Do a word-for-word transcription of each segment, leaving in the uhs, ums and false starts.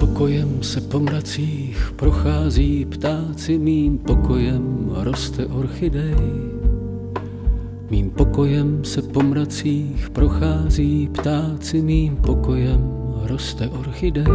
pokojem se po mracích prochází ptáci, mým pokojem roste orchidej. Mým pokojem se po mracích prochází ptáci, mým pokojem roste orchidej.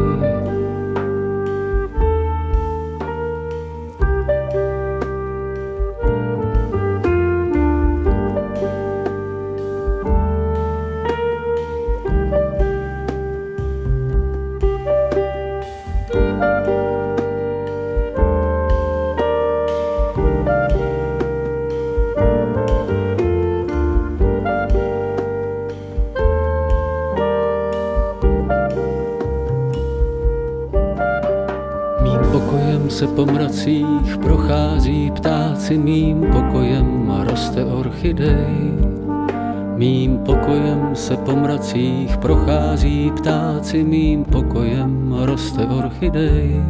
Pokojem se po mracích prochází ptáci, mým pokojem roste orchidej. Mým pokojem se po mracích prochází ptáci, mým pokojem roste orchidej.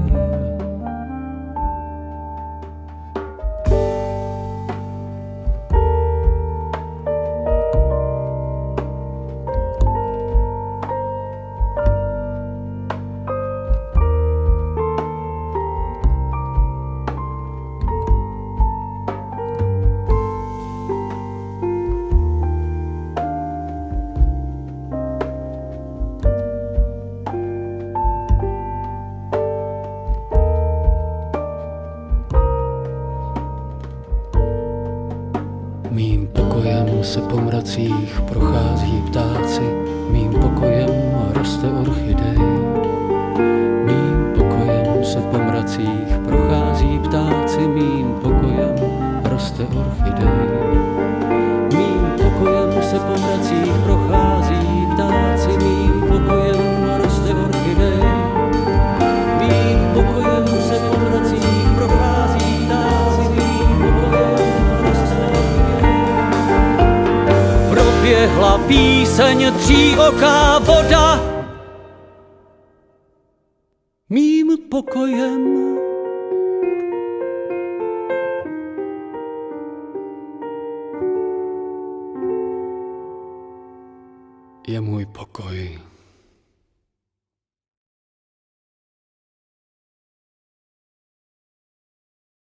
Mým pokojem se po mracích prochází ptáci, mým pokojem roste orchidej. Mým pokojem se po mracích prochází ptáci, mým pokojem roste orchidej. Mým pokojem se po mracích prochází ptáci, mým pokojem roste orchidej. Mým pokojem se po mracích prochází ptáci, mým pokojem roste orchidej. Proběhla píseň tříoká voda mým pokojem. Je můj pokoj.